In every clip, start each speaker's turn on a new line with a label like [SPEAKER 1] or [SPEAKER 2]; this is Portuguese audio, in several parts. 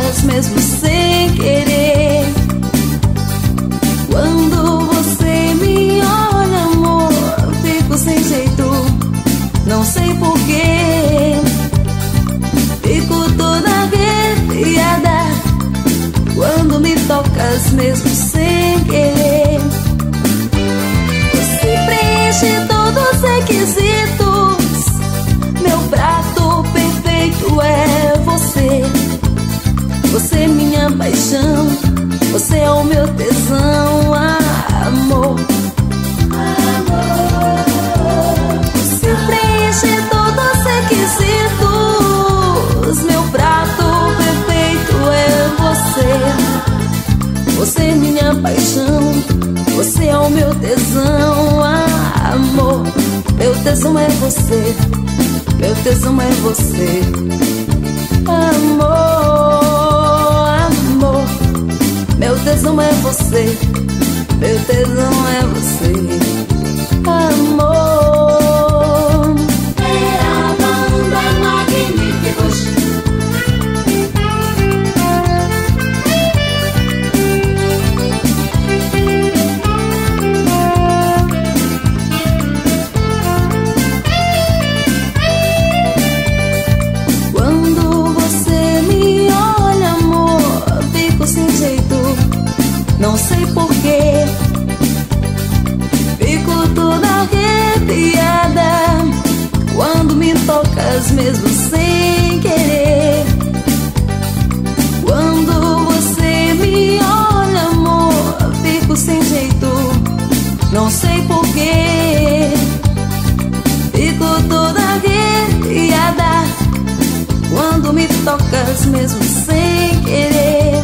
[SPEAKER 1] tocas mesmo sem querer. Quando você me olha, amor, eu fico sem jeito, não sei porquê. Fico toda arrepiada quando me tocas mesmo sem querer. Você preenche todos os requisitos, meu prato perfeito é você. Você é minha paixão, você é o meu tesão, amor. Você preenche todos os requisitos, meu prato perfeito é você. Você é minha paixão, você é o meu tesão, amor. Meu tesão é você, meu tesão é você, amor, amor. Meu tesão é você, meu tesão é você, amor.
[SPEAKER 2] Era banda magníficos.
[SPEAKER 1] Não sei porquê, fico toda arrepiada quando me tocas mesmo sem querer. Quando você me olha, amor, fico sem jeito, não sei porquê. Fico toda arrepiada quando me tocas mesmo sem querer.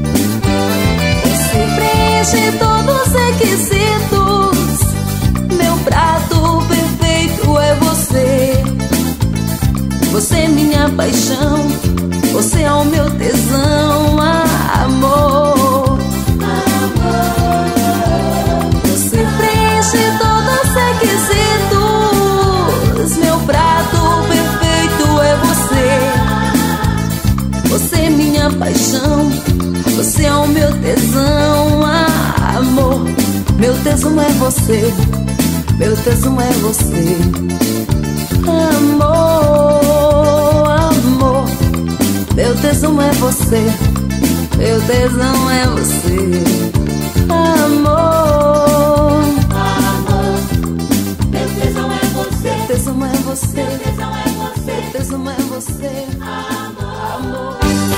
[SPEAKER 1] Preenche todos os requisitos, meu prato perfeito é você. Você é minha paixão, você é o meu tesão, amor. Você preenche todos os requisitos, meu prato perfeito é você. Você é minha paixão, você é o meu tesão, amor. Meu tesão é você, meu tesão é você, amor, amor. Meu tesão é você, meu tesão é você, amor, amor.
[SPEAKER 2] Meu tesão é você,
[SPEAKER 1] meu tesão é você,
[SPEAKER 2] meu tesão é você,
[SPEAKER 1] meu tesão é você,
[SPEAKER 2] amor,
[SPEAKER 1] amor, amor.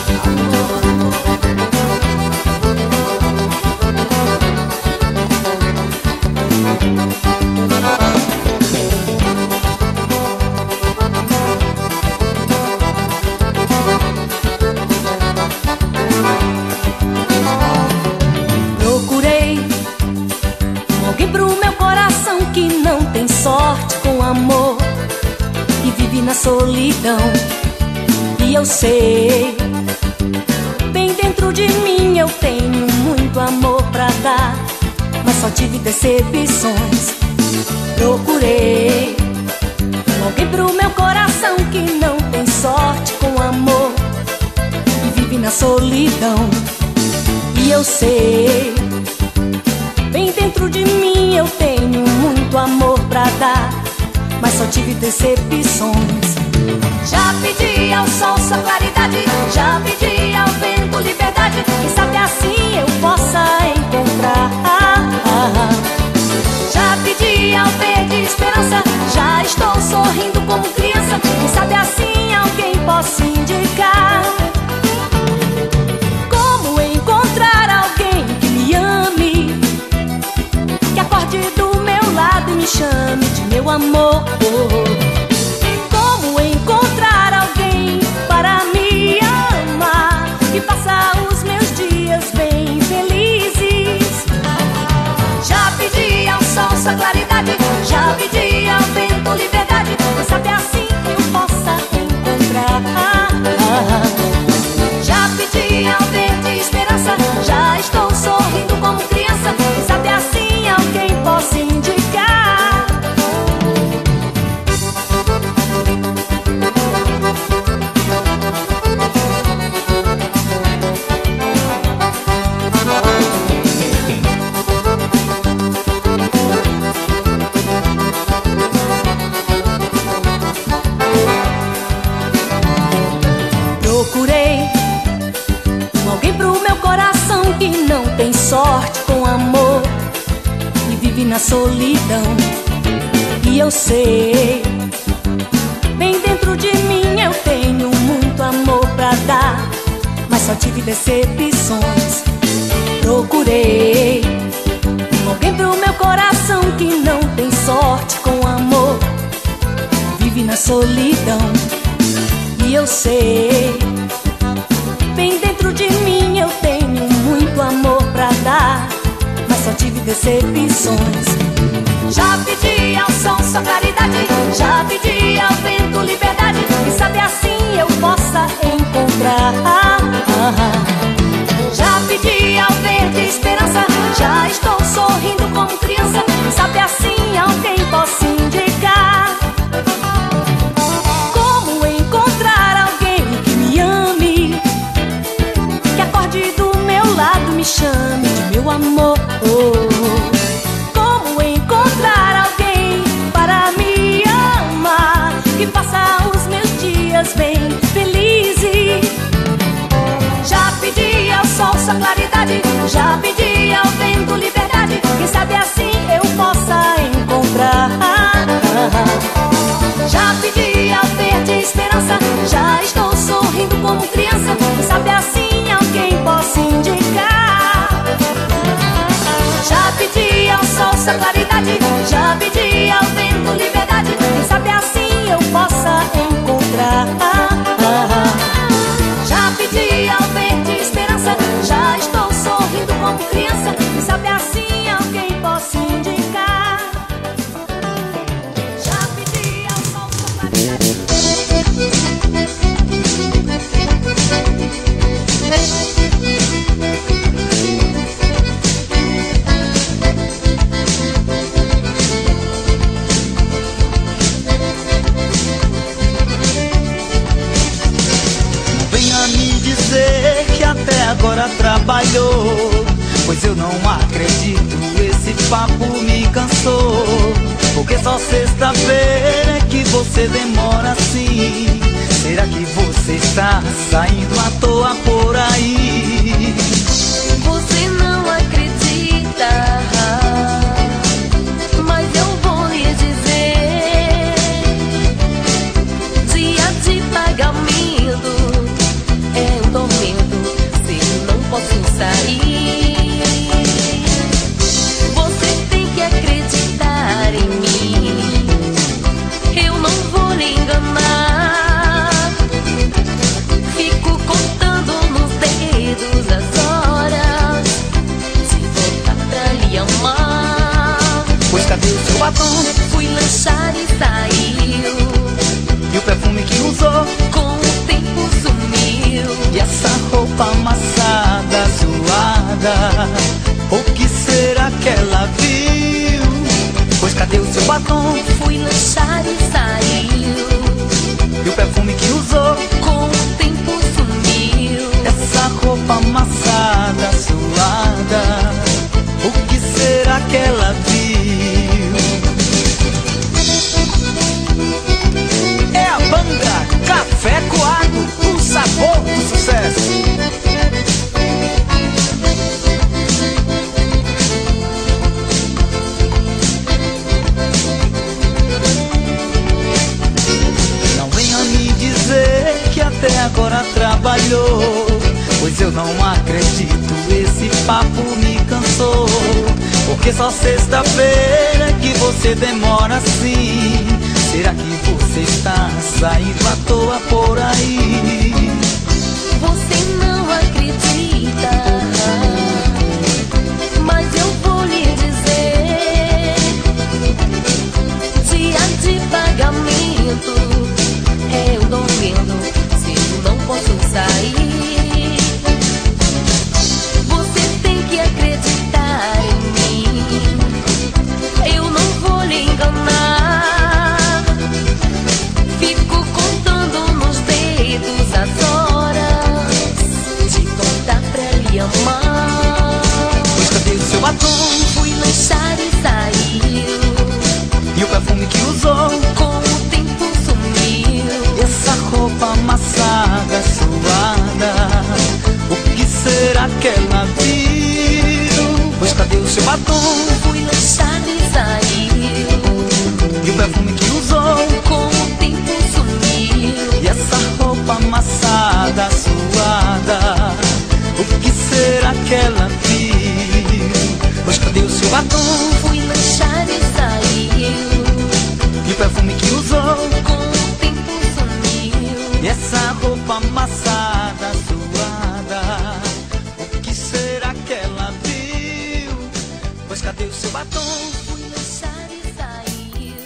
[SPEAKER 3] Procurei alguém pro meu coração que não tem sorte com amor e vive na solidão. E eu sei, bem dentro de mim eu tenho muito amor pra dar, mas só tive decepções. Procurei alguém pro meu coração que não tem sorte com amor e vive na solidão. E eu sei, bem dentro de mim eu tenho muito amor pra dar, mas só tive decepções. Já pedi ao sol sua claridade, já pedi ao vento liberdade, quem sabe assim eu possa encontrar. Já pedi ao verde esperança, já estou sorrindo como criança, quem sabe assim alguém possa indicar. Como encontrar alguém que me ame, que acorde do meu lado e me chame de meu amor. Como encontrar alguém para me amar, que faça os meus dias bem felizes. Já pedi ao sol sua claridade, já pedi ao vento liberdade, quem sabe assim eu possa encontrar. que não tem sorte com amor e vive na solidão. E eu sei, bem dentro de mim eu tenho muito amor pra dar, mas só tive decepções. Procurei alguém pro meu coração que não tem sorte com amor, vive na solidão. E eu sei, bem dentro de mim eu tenho muito amor pra dar, mas só tive decepções. Já pedi ao sol sua claridade, já pedi ao vento liberdade, e sabe assim eu possa encontrar. Já pedi ao verde esperança, já estou sorrindo como criança, e sabe assim alguém possa indicar como encontrar alguém que me ame, que acorde do meu lado, me chame de meu amor. Como encontrar alguém para me amar, que faça os meus dias bem felizes. Já pedi ao sol sua claridade, já pedi ao vento liberdade, quem sabe assim eu possa encontrar. Já pedi ao verde esperança, já estou sorrindo como criança, quem sabe assim alguém possa indicar. Já pedi ao sol sua claridade, já pedi ao vento liberdade, quem sabe assim eu possa encontrar. Já pedi ao verde esperança, já estou sorrindo como criança, quem sabe assim alguém possa indicar. Já pedi ao sol sua claridade.
[SPEAKER 4] Até agora trabalhou, pois eu não acredito, esse papo me cansou. Porque só sexta-feira é que você demora assim. Será que você está saindo à toa por aí?
[SPEAKER 1] Você não acredita, mas eu vou lhe dizer: dia de pagamento é um tormento, se eu não posso sair. Você tem que acreditar em mim, eu não vou lhe enganar. Fico contando nos dedos as horas, se voltar pra lhe amar.
[SPEAKER 4] Pois cadê o seu batom?
[SPEAKER 1] Fui lanchar e saiu,
[SPEAKER 4] E o perfume que usou?
[SPEAKER 1] com o tempo sumiu.
[SPEAKER 4] E essa roupa amassada, suada, o que será que ela viu? Pois cadê o seu batom?
[SPEAKER 1] Fui lanchar e saiu,
[SPEAKER 4] E o perfume que usou?
[SPEAKER 1] com o tempo sumiu.
[SPEAKER 4] Essa roupa amassada, suada, o que será que ela viu? É a banda Café Coado, o sabor do sucesso. Não venha me dizer que até agora trabalhou, pois eu não acredito, esse papo me cansou. Porque só sexta-feira que você demora assim. Será que você está saindo à toa por aí?
[SPEAKER 1] Você não acredita, mas eu vou lhe dizer: dia de pagamento é um tormento, se eu não posso sair. Você tem que acreditar em mim, eu não vou lhe enganar. Fico contando nos dedos as horas,
[SPEAKER 4] seu batom?
[SPEAKER 3] Fui lançado e saiu.
[SPEAKER 4] E o perfume que usou?
[SPEAKER 3] Com o tempo sumiu.
[SPEAKER 4] E essa roupa amassada, suada, o que será que ela viu? Pois cadê o seu batom?
[SPEAKER 3] Fui lançado e saiu.
[SPEAKER 4] E o perfume que usou?
[SPEAKER 3] Com o tempo sumiu.
[SPEAKER 4] E essa roupa amassada, suada, o que será que ela viu? Pois cadê o seu batom?
[SPEAKER 3] Fui lançado e saiu.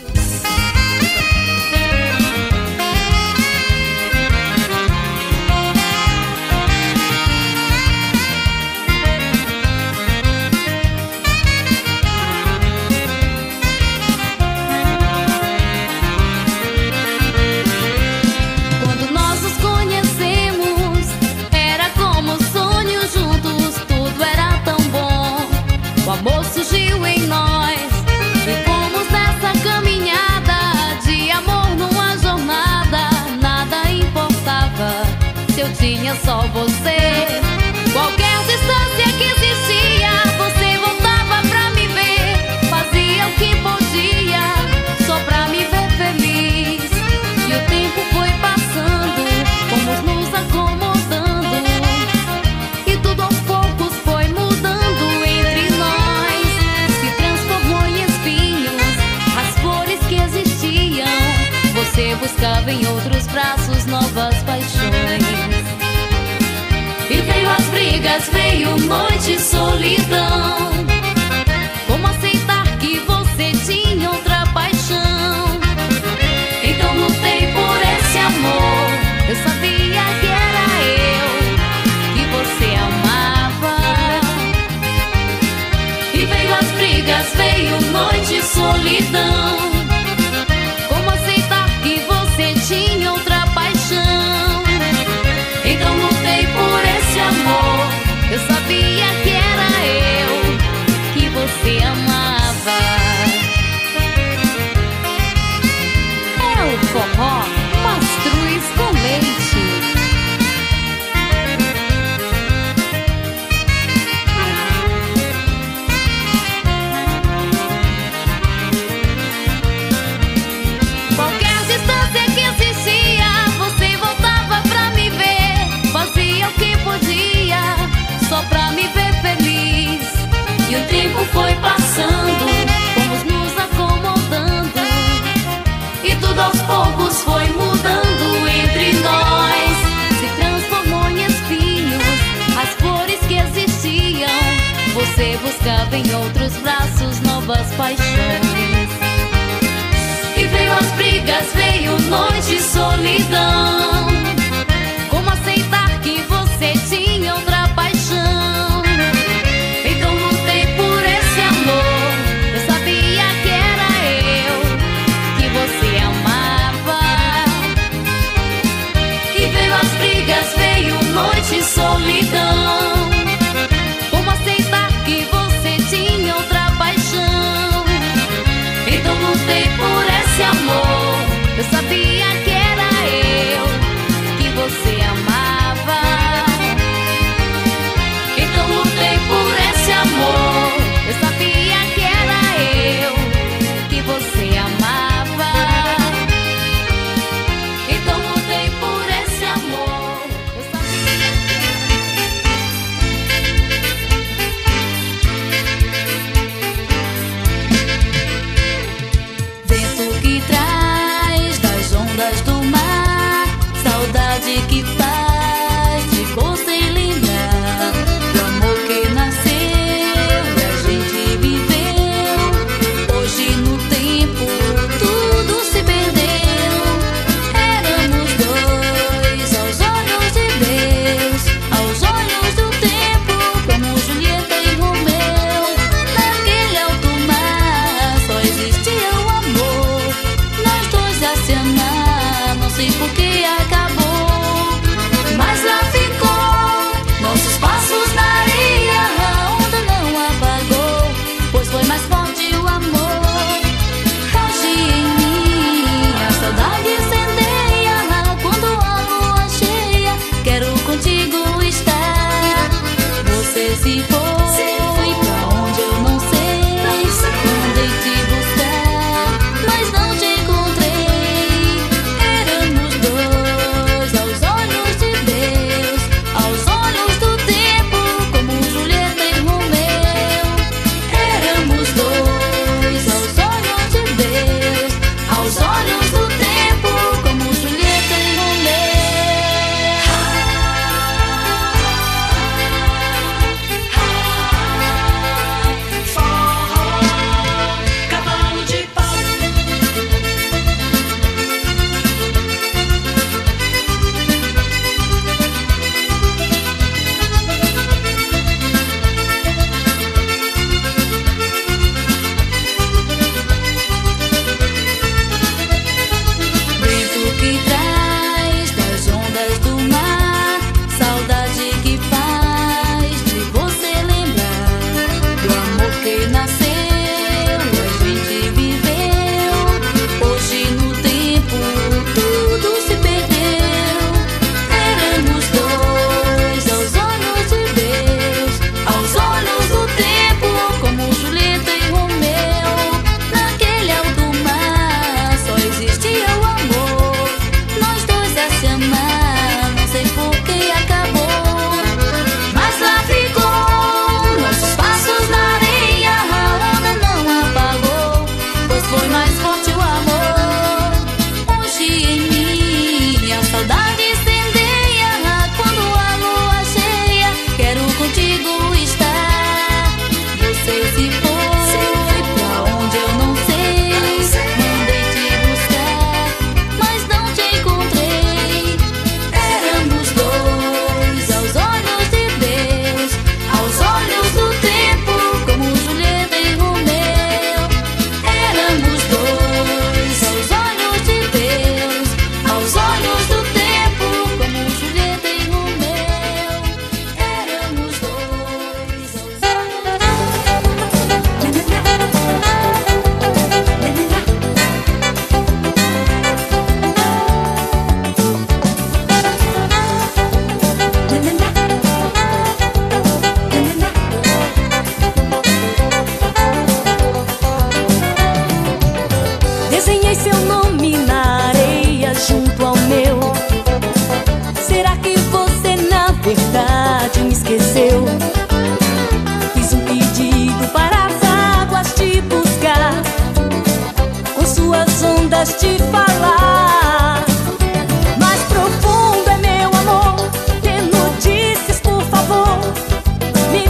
[SPEAKER 3] Quando nós nos conhecemos, era como sonho juntos, tudo era tão bom. O amor surgiu em nós e fomos nessa caminhada de amor numa jornada. Nada importava se eu tinha só você. Qualquer distância que existia, você voltava pra me ver. Fazia o que podia só pra me ver feliz. E o tempo foi passando, fomos nos acomodando, e tudo aos poucos foi mudando entre nós. Se transformou em espinhos as flores que existiam. Você buscava em outros braços novas paixões. E veio as brigas, veio noite e solidão. Como aceitar que você tinha outra paixão? Então lutei por esse amor. Eu sabia que era eu que você amava. E veio as brigas, veio noite e solidão. Como aceitar que você tinha outra paixão? Então lutei por esse amor. Eu sabia que era eu que você amava. É o forró Mastruz com leite. Qualquer distância que existia, você voltava pra me ver. Fazia o que podia só pra me ver feliz. E o tempo foi passando, fomos nos acomodando, e tudo aos poucos foi mudando entre nós. Se transformou em espinhos as flores que existiam. Você buscava em outros braços novas paixões. E veio as brigas, veio noite e solidão. Como aceitar que você tinha outra paixão? Então lutei por esse amor. Eu sabia que era eu que você amava. E veio as brigas, veio noite e solidão. Como aceitar que você tinha outra paixão? Então lutei por esse amor. Eu sabia que era eu que você amava. Então lutei por esse amor. Eu sabia que era eu que você amava. Então lutei por esse amor. Eu sabia.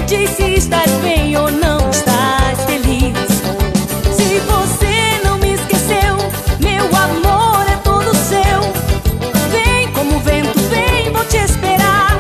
[SPEAKER 3] diz se estás bem ou não estás feliz. Se você não me esqueceu, meu amor é todo seu. Vem como o vento, vem, vou te esperar.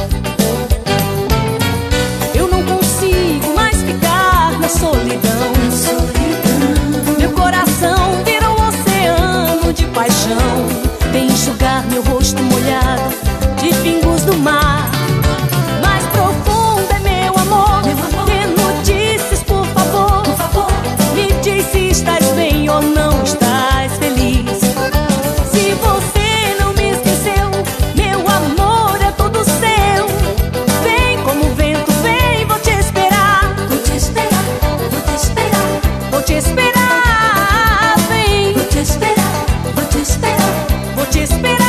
[SPEAKER 3] Eu não consigo mais ficar na solidão. Meu coração virou um oceano de paixão. Vem enxugar meu rosto molhado de pingos do mar. Mais profundo é meu amor. Dê notícias, por favor. Me diz se estás bem ou não estás feliz. Se você não me esqueceu, meu amor é todo seu. Vem como o vento, vem, vou te esperar.
[SPEAKER 1] Vou te esperar, vou te esperar,
[SPEAKER 3] Vou te esperar, vem.
[SPEAKER 1] vou te esperar, vou te esperar.
[SPEAKER 3] Vou te esperar.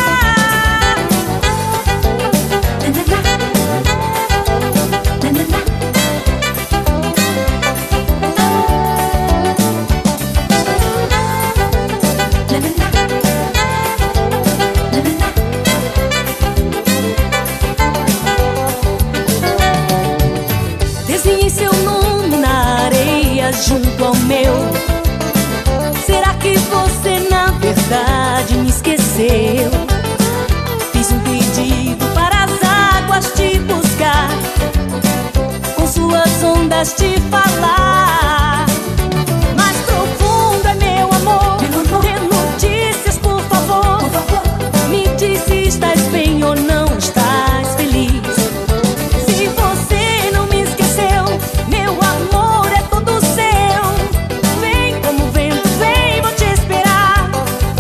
[SPEAKER 3] Desenhei seu nome na areia junto ao meu. Será que você na verdade me esqueceu? Fiz um pedido para as águas te buscar, com suas ondas te falar. Mais profundo é meu amor. Dê notícias, por favor. Me diz se estás bem ou não estás feliz. Se você não me esqueceu, meu amor é todo seu. Vem como o vento, vem, vou te esperar.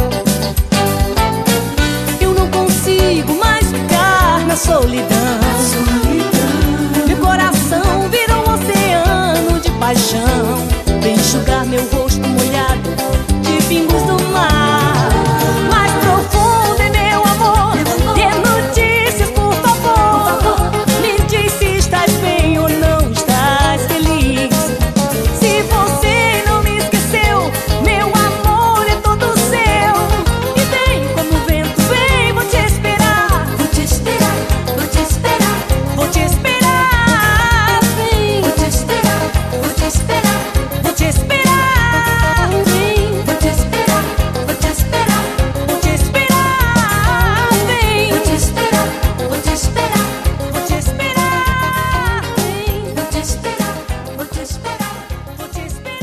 [SPEAKER 3] Eu não consigo mais ficar na solidão. Meu coração virou um oceano de paixão. Vem enxugar meu rosto molhado de pingos do mar. Mais profundo é meu amor. Dê notícias, por favor. Me diz se estás bem ou não estás feliz. Se você não me esqueceu, meu amor é todo seu. E vem como o vento, vem, vou te esperar.
[SPEAKER 1] Vou te esperar, vou te esperar,
[SPEAKER 3] Vou te esperar, vem.
[SPEAKER 1] vou te esperar, vou te esperar,
[SPEAKER 3] Vou te esperar, vem.
[SPEAKER 1] vou te esperar, vou te esperar,
[SPEAKER 3] Vou te esperar, vem.
[SPEAKER 1] vou te esperar, vou te esperar,
[SPEAKER 3] Vou te esperar, vem.
[SPEAKER 1] vou te esperar, vou te esperar.
[SPEAKER 3] Vou te esperar.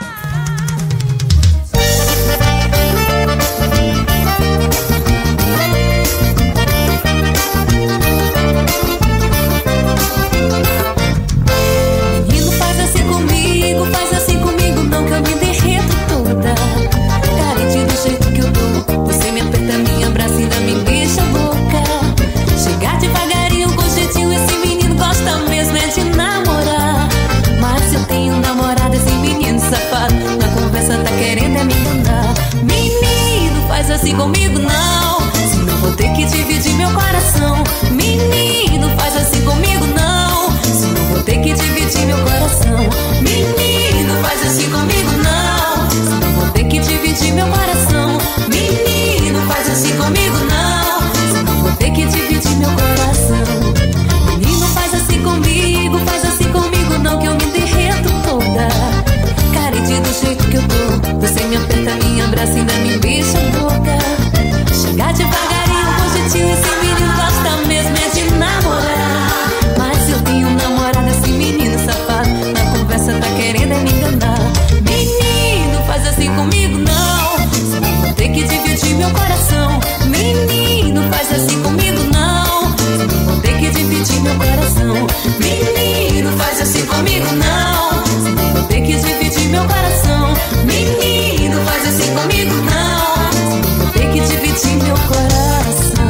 [SPEAKER 3] Menino, faz assim comigo, não que eu me derreto toda. Carente do jeito que eu tô, você me aperta, me abraça e ainda me beija a boca. Chegar devagarinho com jeitinho, esse menino gosta mesmo é de namorar. Mas se eu tenho namorado, esse menino safado, na conversa tá querendo é me enganar. Menino, faz assim comigo não, senão vou ter que dividir meu coração. Menino, faz assim comigo não, senão vou ter que dividir meu coração. Menino, faz assim comigo não, senão vou ter que dividir meu coração. Menino, faz assim comigo não, senão vou ter que dividir meu coração. Menino, faz assim comigo não, que eu me derreto toda. Carente do jeito que eu tô, você me aperta, me abraça e ainda me beija a boca. Chegar devagarinho com jeitinho, esse menino gosta mesmo é de namorar. Mas se eu tenho namorado, esse menino safado, na conversa tá querendo é me enganar. Menino, faz assim comigo não, senão vou ter que dividir meu coração. Menino, faz assim comigo não, senão vou ter que dividir meu coração. Menino, faz assim comigo não, senão vou ter que dividir meu coração. Menino, faz assim comigo não, senão vou ter que dividir meu coração.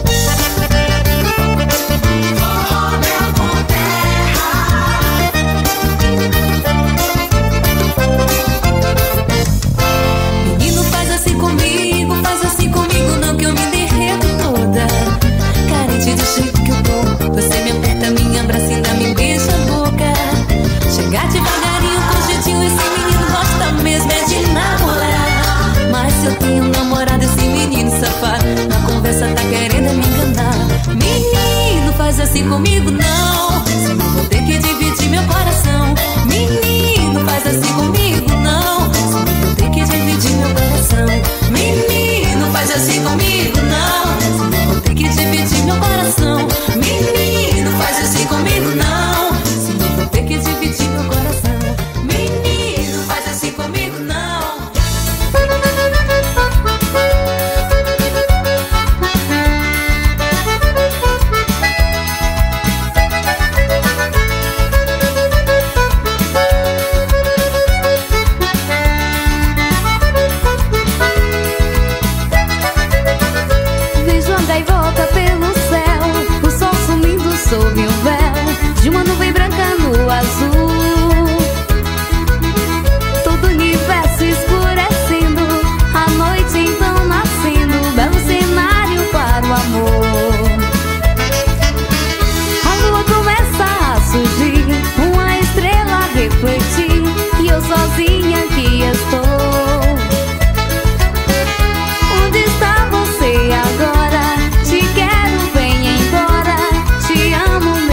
[SPEAKER 3] Menino, faz assim comigo não, que eu me derreto toda. Carente do jeito que eu tô, você me aperta, me abraça e ainda me beija a boca. Chegar devagarinho com jeitinho, esse menino gosta mesmo é de namorar. Mas se eu tenho namorado, esse menino safado, na conversa tá querendo me enganar. Menino, faz assim comigo não, senão vou ter que dividir meu coração. Menino, faz assim comigo não, senão vou ter que dividir meu coração. Menino, faz assim comigo não, senão vou ter que dividir meu coração. Menino, faz assim comigo não, senão vou ter que dividir meu coração. Menino, faz assim comigo não.
[SPEAKER 1] Vejo a gaivota pelo céu, o sol sumindo sob um véu de uma nuvem branca no azul. Todo o universo escurecendo, a noite então nascendo, belo cenário para o amor. A lua começa a surgir, uma estrela a refletir, e eu sozinha aqui estou. Onde está você agora? Te quero, vem embora. Te amo,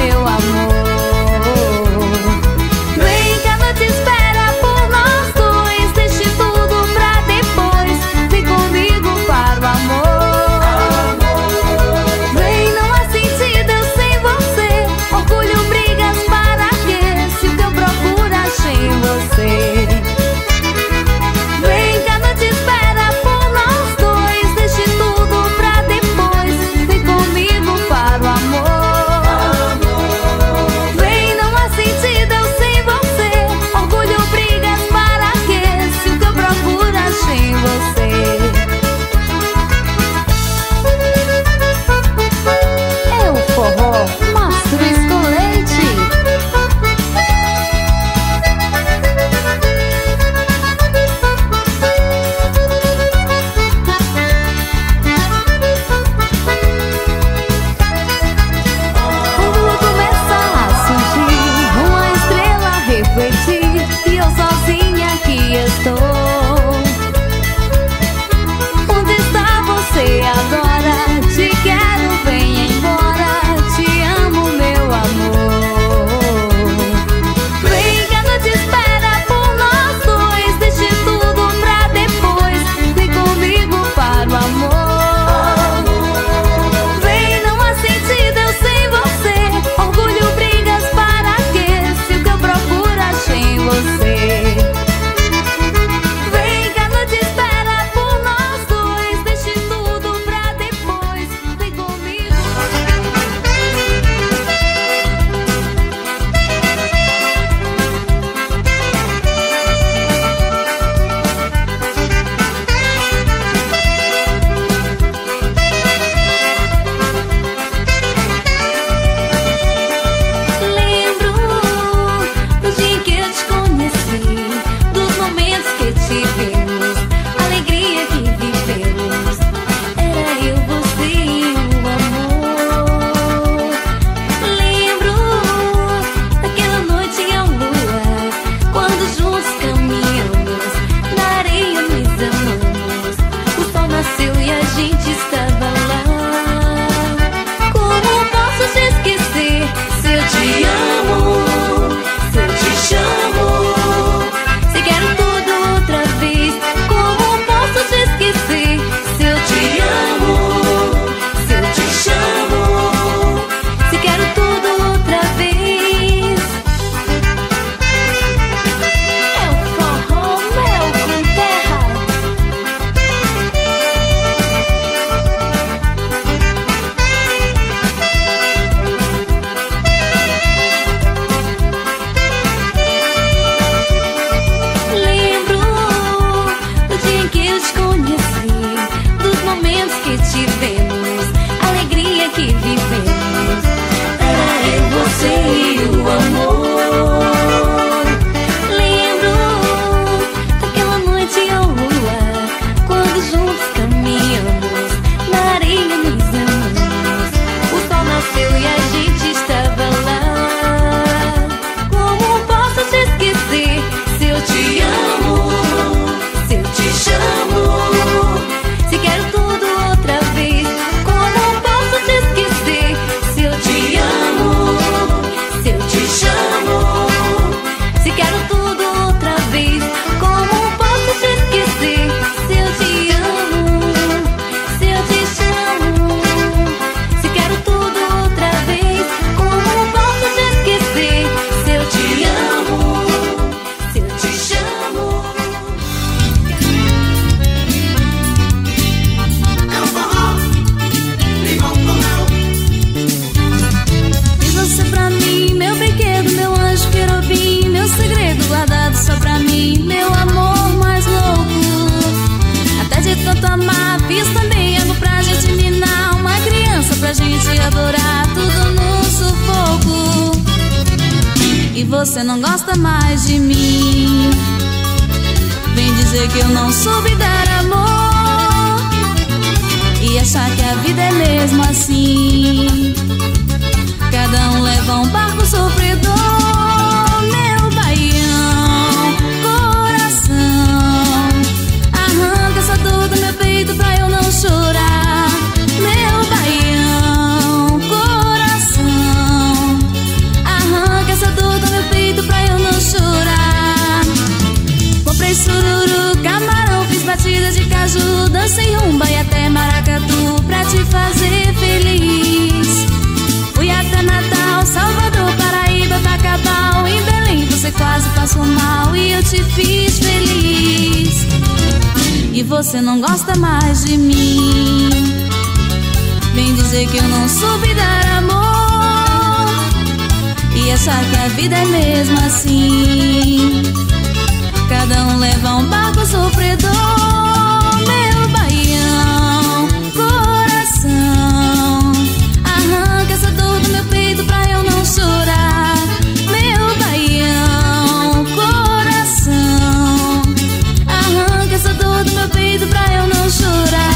[SPEAKER 1] você não gosta mais de mim. Vem dizer que eu não soube dar amor e achar que a vida é mesmo assim. Cada um leva um barco sofredor. Meu baião, coração, arranca essa dor do meu peito pra eu não chorar. Meu baião, coração, arranca essa dor do meu peito pra eu não chorar. Comprei sururu, camarão, fiz batida de caju, dancei rumba e até maracatu pra te fazer feliz. Fui até Natal, Salvador, Paraíba, Bacabal, em Belém você quase passou mal e eu te fiz feliz. E você não gosta mais de mim. Vem dizer que eu não soube dar amor e achar que a vida é mesmo assim. Cada um leva um barco sofredor. Meu baião, coração, arranca essa dor do meu peito pra eu não chorar. Meu baião, coração, arranca essa dor do meu peito pra eu não chorar.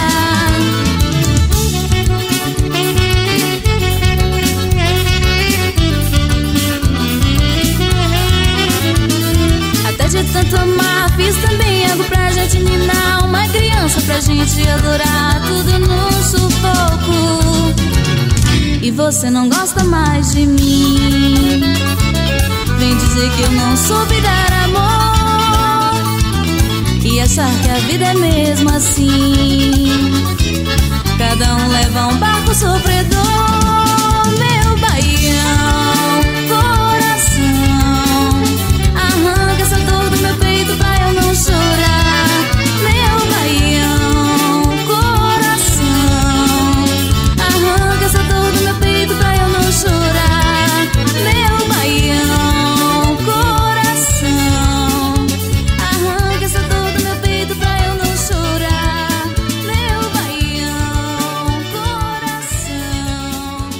[SPEAKER 1] Até de tanto amar, fiz também algo pra gente minar. Uma criança pra gente adorar, tudo no sufoco. E você não gosta mais de mim. Vem dizer que eu não soube dar amor e achar que a vida é mesmo assim. Cada um leva um barco sofredor. Meu baião, coração, arranca essa dor do meu peito pra eu não chorar. Meu baião, coração, arranca essa dor do meu peito pra eu não chorar. Meu baião, coração, arranca essa dor do meu peito pra eu não chorar. Meu baião, coração,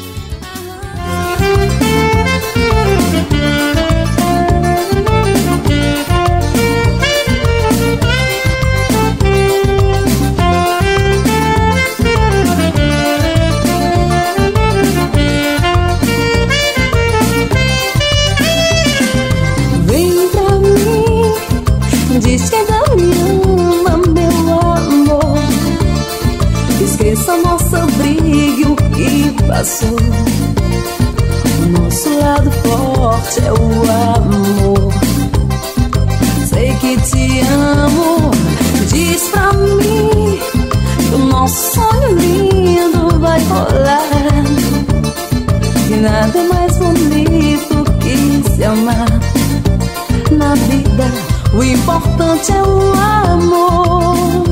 [SPEAKER 3] Vem pra mim, diz que ainda me ama, meu amor. Esqueça nossa briga e o que passou. O nosso lado forte é o amor. Sei que te amo, diz pra mim que o nosso sonho lindo vai rolar. Que nada é mais bonito que se amar. Na vida o importante é o amor.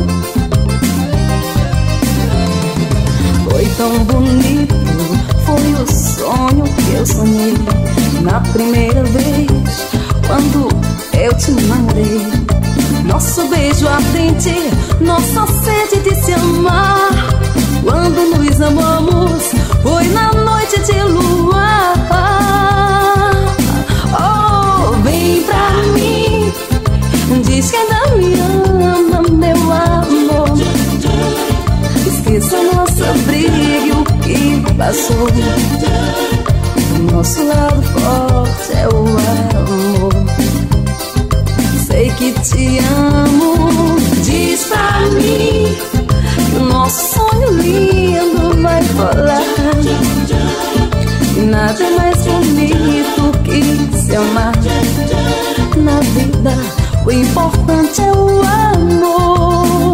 [SPEAKER 3] Foi tão bonito, foi o sonho que eu sonhei na primeira vez, quando eu te namorei. Nosso beijo ardente, nossa sede de se amar. Quando nos amamos, foi na noite de luar. Oh, vem pra mim, diz que ainda me ama, meu amor. Esqueça nossa briga e o que passou. O nosso lado forte é o amor. Sei que te amo, diz pra mim que o nosso sonho lindo vai rolar. E nada é mais bonito que se amar. Na vida o importante é o amor.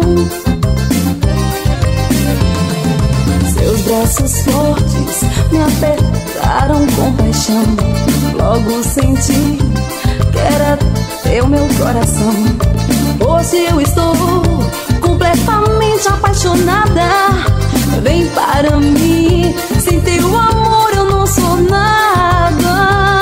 [SPEAKER 3] Seus braços fortes me apertaram com paixão. Logo senti que era teu meu coração. Hoje eu estou completamente apaixonada. Vem para mim, sem teu amor eu não sou nada.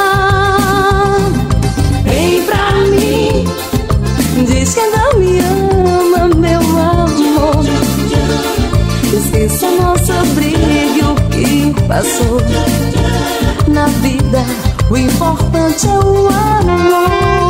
[SPEAKER 3] Vem pra mim, diz que ainda me ama, meu amor. Esqueça nossa briga e o que passou. Na vida
[SPEAKER 1] o importante é o amor.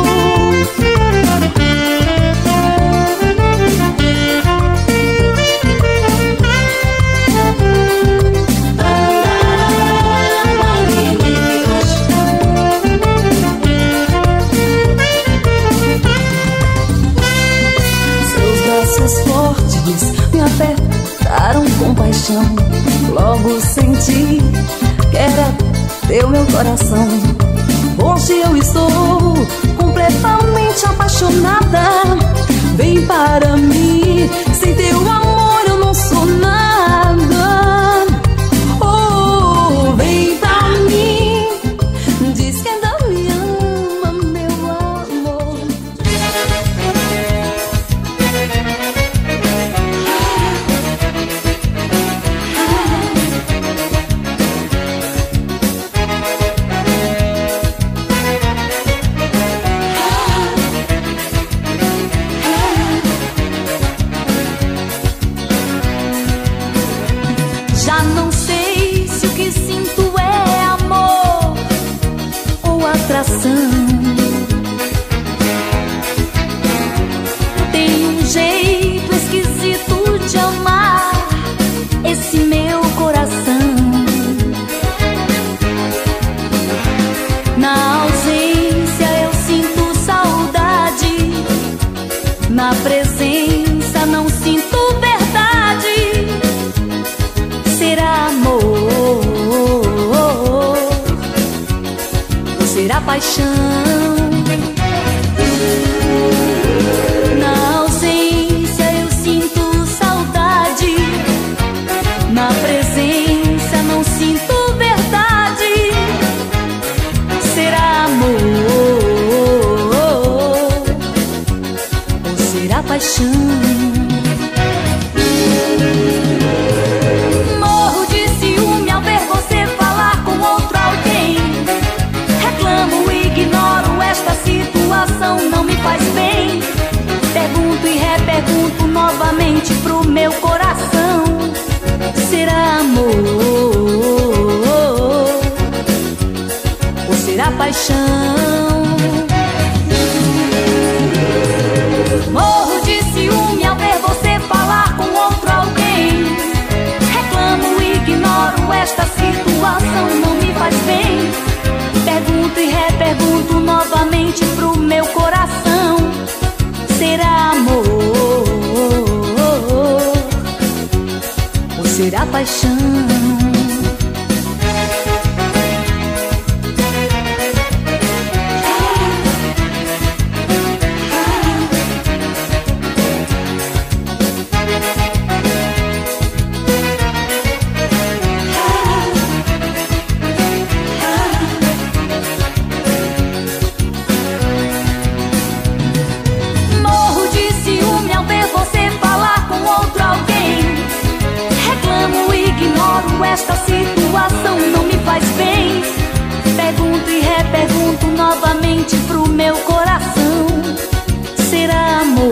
[SPEAKER 1] Seus braços fortes me apertaram com paixão. Logo senti que era teu meu coração. Hoje eu estou completamente apaixonada. Vem para mim, sem teu amor eu não sou nada. Oh, vem pra mim, diz que ainda me ama, meu amor.
[SPEAKER 3] Já não sei se o que sinto é amor ou atração. Tem um jeito esquisito de amar esse meu coração. Na ausência eu sinto saudade, na presença não sinto verdade. Será amor ou será paixão? Na ausência eu sinto saudade, na presença não sinto verdade. Será amor ou será paixão? Morro de ciúme ao ver você falar com outro alguém. Reclamo, ignoro esta situação, não me faz bem. Pergunto e repergunto novamente pro meu coração. Será amor ou será paixão? Morro de ciúme ao ver você falar com outro alguém. Reclamo, ignoro esta situação, não me faz bem. Pergunto e repergunto novamente pro meu coração. Será amor ou será paixão? Morro de ciúme ao ver você falar com outro alguém. Reclamo, ignoro esta situação, não me faz bem. Pergunto e repergunto novamente pro meu coração. Será amor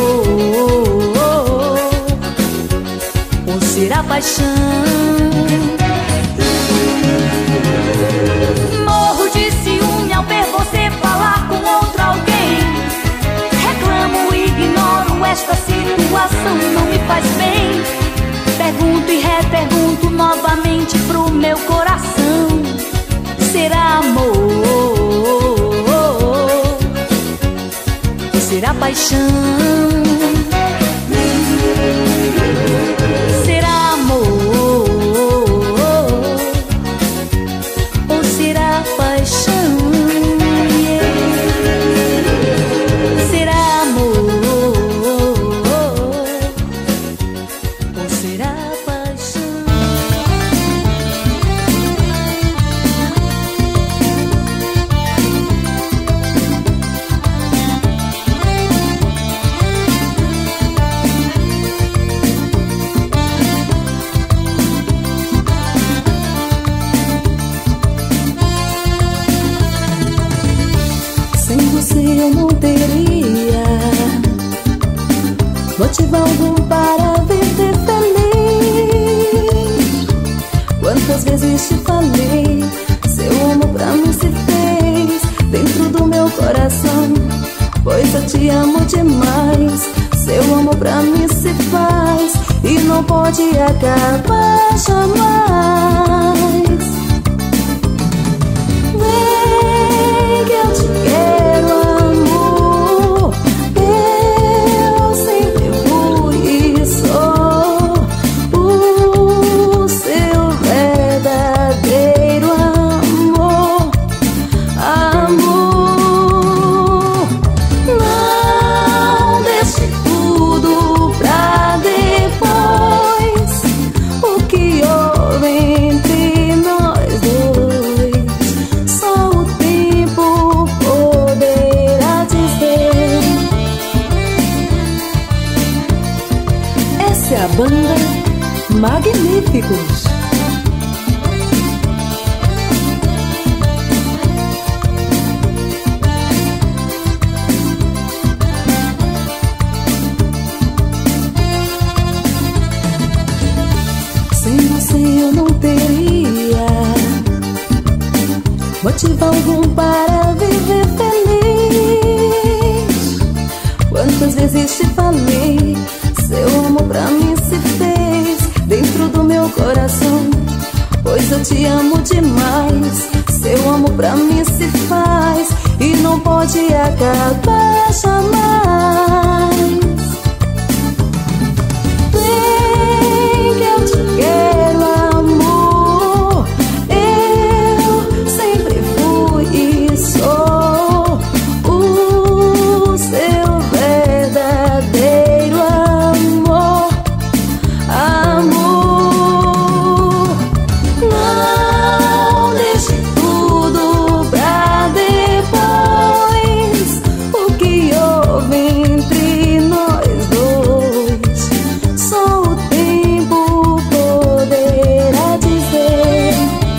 [SPEAKER 3] ou será paixão? Morro de ciúme ao ver você falar com outro alguém. Reclamo, ignoro esta situação, não me faz bem. Pergunto e repergunto novamente pro meu coração. Será amor ou será paixão? Será amor ou será paixão? Será amor ou será paixão?
[SPEAKER 1] Sem você eu não teria motivo algum para viver feliz. Quantas vezes te falei, seu amor pra mim se fez coração, pois eu te amo demais. Seu amor pra mim se faz e não pode acabar jamais. Vem que eu te quero, amor. Eu sempre fui e sou o seu verdadeiro amor. Amor, não deixe tudo pra depois. O que houve entre nós dois, só o tempo poderá dizer.
[SPEAKER 3] Essa é a banda Magníficos.
[SPEAKER 1] Sem você eu não teria motivo algum para viver feliz. Quantas vezes te falei, seu amor pra mim se fez dentro do meu coração, pois eu te amo demais. Seu amor pra mim se faz e não pode acabar jamais. Vem que eu te quero, amor. Eu sempre fui e sou o seu verdadeiro amor. Amor, não deixe tudo pra depois. O que houve entre nós dois, só o tempo poderá dizer.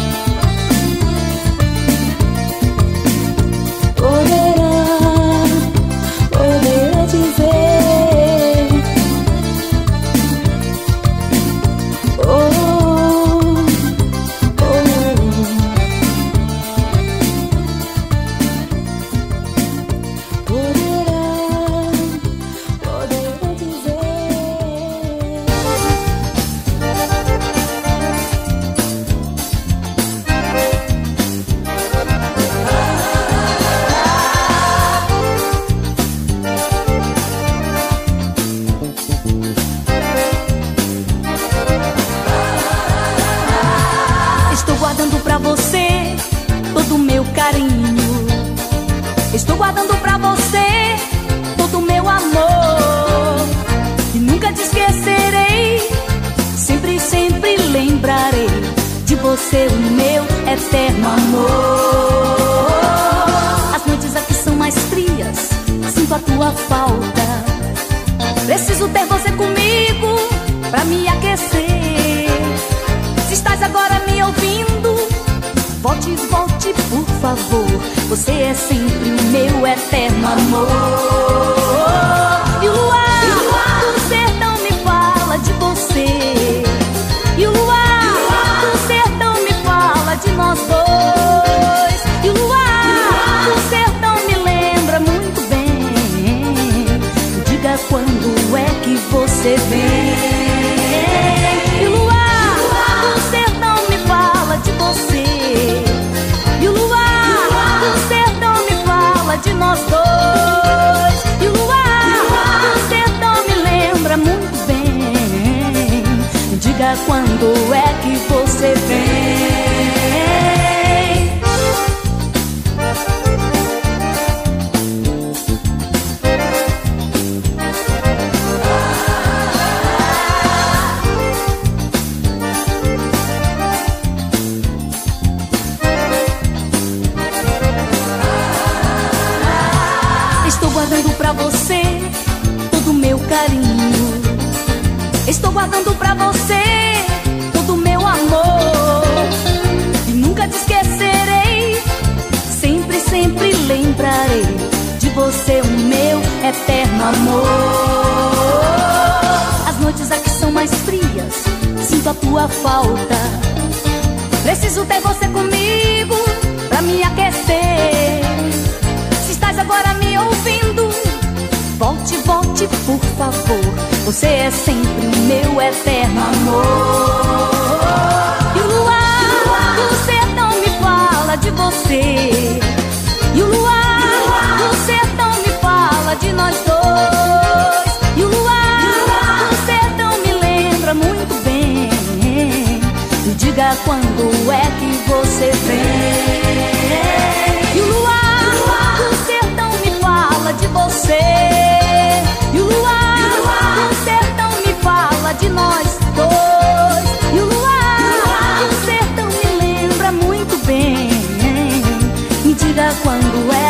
[SPEAKER 1] Poderá dizer. Oh, poderá dizer.
[SPEAKER 3] Estou guardando pra você todo o meu carinho. Estou guardando pra você todo o meu amor. E nunca te esquecerei. Sempre, sempre lembrarei de você, o meu eterno amor. As noites aqui são mais frias, sinto a tua falta. Preciso ter você comigo pra me aquecer. Se estás agora me ouvindo, volte, volte, por favor. Você é sempre o meu eterno amor. E o luar do sertão me fala de você. E o luar do sertão me fala de nós dois. E o luar do sertão me lembra muito bem. Diga quando é que você vem. E o luar do sertão me fala de você. E o luar do sertão me fala de nós dois. E o luar do sertão me lembra muito bem. Diga quando é que você vem. Estou guardando pra você todo o meu carinho. Estou guardando pra você todo o meu amor. E nunca te esquecerei. Sempre, sempre lembrarei de você, o meu eterno amor. As noites aqui são mais frias, sinto a tua falta. Preciso ter você comigo pra me aquecer. Se estás agora por favor, você é sempre o meu eterno amor. E o luar do sertão me fala de você, e o luar do sertão me fala de nós dois, e o luar do sertão me lembra muito bem. Me diga quando é que você vem. E o luar do sertão me fala de você, e o luar do sertão me fala de nós dois, e o luar do sertão me lembra muito bem. Me diga quando é